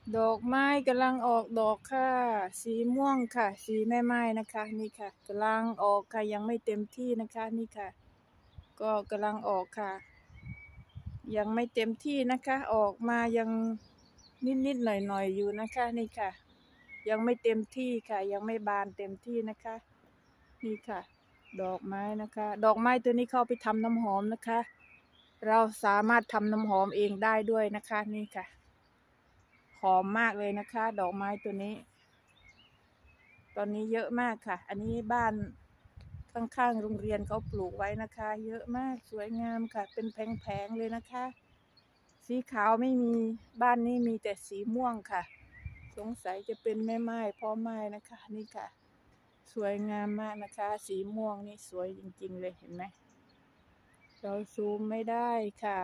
ดอกไม้กำลังออกดอกค่ะสีม่วงค่ะสีแม่ไม้นะคะนี่ค่ะกำลังออกค่ะยังไม่เต็มที่นะคะนี่ค่ะก็กำลังออกค่ะยังไม่เต็มที่นะคะออกมายังนิดหน่อยอยู่นะคะนี่ค่ะยังไม่เต็มที่ค่ะยังไม่บานเต็มที่นะคะนี่ค่ะดอกไม้นะคะดอกไม้ตัวนี้เข้าไปทำน้ำหอมนะคะเราสามารถทำน้ำหอมเองได้ด้วยนะคะนี่ค่ะหอมมากเลยนะคะดอกไม้ตัวนี้ตอนนี้เยอะมากค่ะอันนี้บ้านข้างๆโรงเรียนเขาปลูกไว้นะคะเยอะมากสวยงามค่ะเป็นแผงๆเลยนะคะสีขาวไม่มีบ้านนี้มีแต่สีม่วงค่ะสงสัยจะเป็นแม่ไม้พ่อไม้นะคะนี่ค่ะสวยงามมากนะคะสีม่วงนี่สวยจริงๆเลยเห็นไหมเราซูมไม่ได้ค่ะ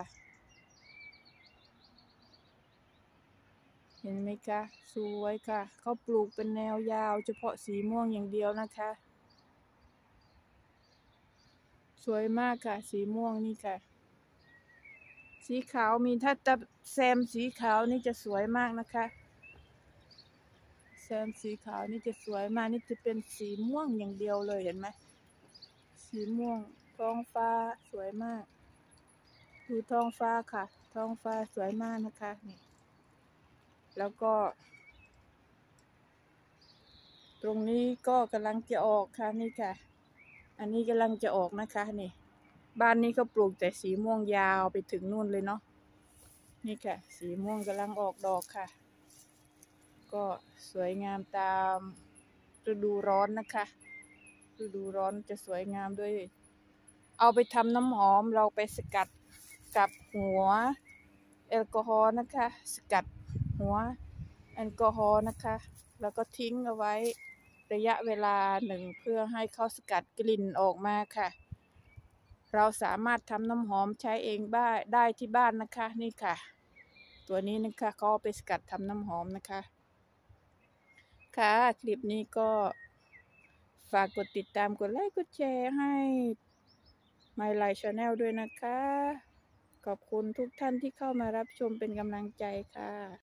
เห็นไหมคะสวยค่ะเขาปลูกเป็นแนวยาวเฉพาะสีม่วงอย่างเดียวนะคะสวยมากค่ะสีม่วงนี่ค่ะสีขาวมีถ้าจะแซมสีขาวนี่จะสวยมากนะคะแซมสีขาวนี่จะสวยมากนี่จะเป็นสีม่วงอย่างเดียวเลยเห็นไหมสีม่วงท้องฟ้าสวยมากดูท้องฟ้าค่ะท้องฟ้าสวยมากนะคะนี่แล้วก็ตรงนี้ก็กำลังจะออกค่ะนี่ค่ะอันนี้กำลังจะออกนะคะนี่บ้านนี้ก็ปลูกแต่สีม่วงยาวไปถึงนู่นเลยเนาะนี่ค่ะสีม่วงกำลังออกดอกค่ะก็สวยงามตามฤดูร้อนนะคะฤดูร้อนจะสวยงามด้วยเอาไปทำน้ำหอมเราไปสกัดกับหัวแอลกอฮอล์นะคะสกัดหัวแอลกอฮอล์นะคะแล้วก็ทิ้งเอาไว้ระยะเวลาหนึ่งเพื่อให้เขาสกัดกลิ่นออกมาค่ะเราสามารถทำน้ำหอมใช้เองได้ที่บ้านนะคะนี่ค่ะตัวนี้นะคะเขาเอาไปสกัดทำน้ำหอมนะคะค่ะคลิปนี้ก็ฝากกดติดตามกดไลค์กดแชร์ให้ My Life Channel ด้วยนะคะขอบคุณทุกท่านที่เข้ามารับชมเป็นกำลังใจค่ะ